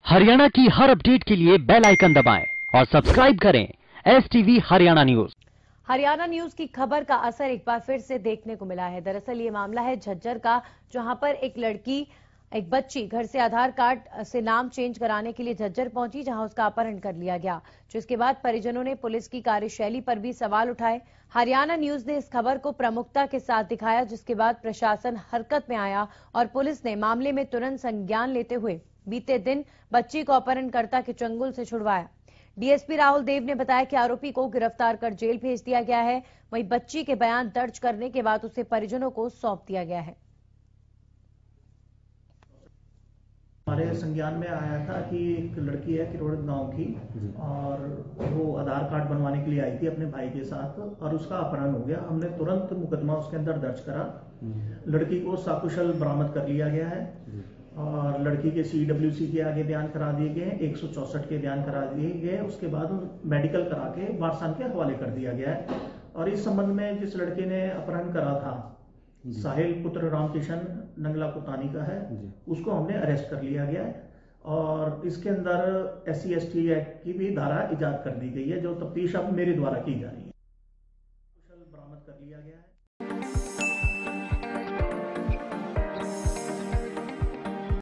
हरियाणा की हर अपडेट के लिए बेल आइकन दबाएं और सब्सक्राइब करें STV Haryana news. Haryana news की खबर का असर एक बार फिर से देखने को मिला है। दरअसल ये मामला है झज्जर का, जहां पर एक बच्ची घर से आधार कार्ड से नाम चेंज कराने के लिए झज्जर पहुंची, जहां उसका अपहरण कर लिया गया। जिसके बाद परिजनों ने पुलिस की कार्यशैली पर भी सवाल उठाए। हरियाणा न्यूज ने इस खबर को प्रमुखता के साथ दिखाया, जिसके बाद प्रशासन हरकत में आया और पुलिस ने मामले में तुरंत संज्ञान लेते हुए बीते दिन बच्ची को अपहरणकर्ता के चंगुल से छुड़वाया। डीएसपी राहुल देव ने बताया कि आरोपी को गिरफ्तार कर जेल भेज दिया गया है। वहीं बच्ची के बयान दर्ज करने के बाद उसे परिजनों को सौंप दिया गया है। हमारे संज्ञान में आया था कि एक लड़की है किरोड़ गांव की और वो आधार कार्ड बनवाने के लिए आई थी अपने भाई के साथ और उसका अपहरण हो गया। हमने तुरंत मुकदमा उसके अंदर दर्ज करा। लड़की को सकुशल बरामद कर लिया गया है और लड़की के CWC के आगे बयान करा दिए गए, 164 के बयान करा दिए गए। उसके बाद मेडिकल करा के वारसान के हवाले कर दिया गया है। और इस संबंध में जिस लड़के ने अपहरण करा था, साहिल पुत्र रामकिशन नंगला कुतानी का है, उसको हमने अरेस्ट कर लिया गया है और इसके अंदर SC/ST एक्ट की भी धारा इजाद कर दी गई है, जो तफ्तीश अब मेरे द्वारा की जा रही है। बरामद कर लिया गया है।